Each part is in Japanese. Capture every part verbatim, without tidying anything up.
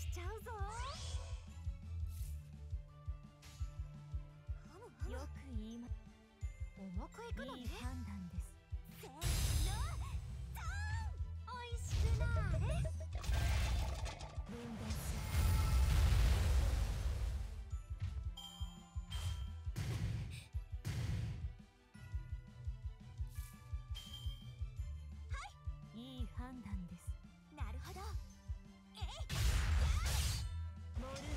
しちゃうぞ。よく言いま、重くいくのね。いい判断です。せーの、トーン。おいしくなーれ。分娩する。いい判断です。なるほど。えい、モルゴー。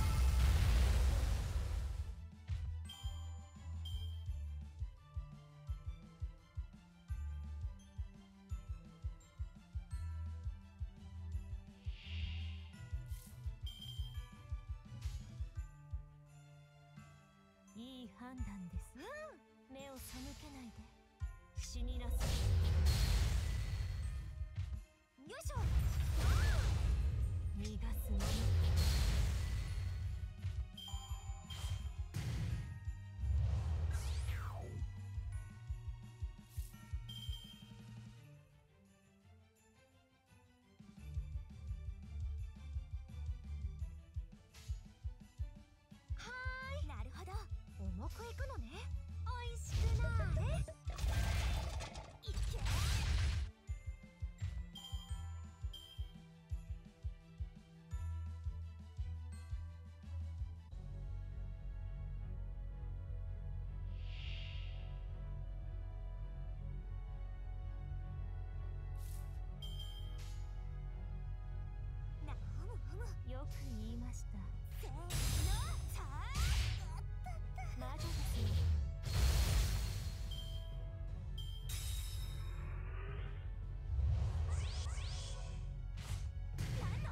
いい判断です。うん、目を背けないで。死になさい。よいしょ。逃がすのみ。はーい、なるほど。重くいくのね。おいしくなーれ。いけー。よく言いました。せーの、さあ、魔女ですよ。何の。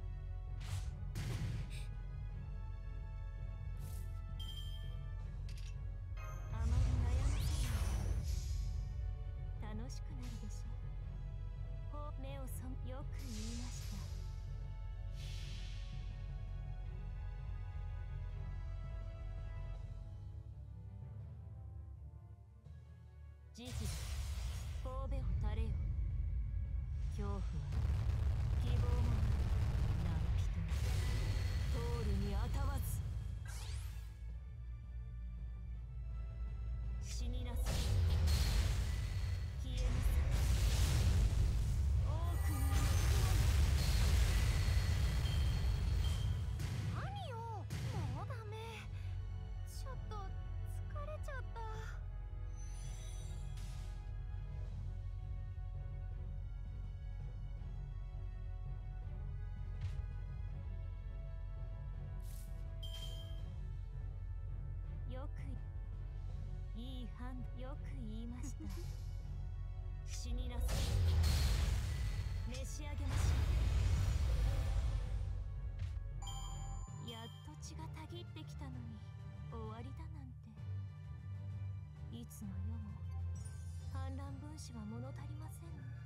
あまり悩ませない。楽しくなるでしょ。ほ、目をそん、よく言いました。事実、神戸を垂れよ。恐怖は希望も何人通るにあたわず。死になさい。消えなさい。多くの何よ、もうダメ。ちょっと疲れちゃった。よくいい判断。よく言いました。死になさい。召し上げましょう。やっと血がたぎってきたのに終わりだなんて。いつの世も反乱分子は物足りませんね。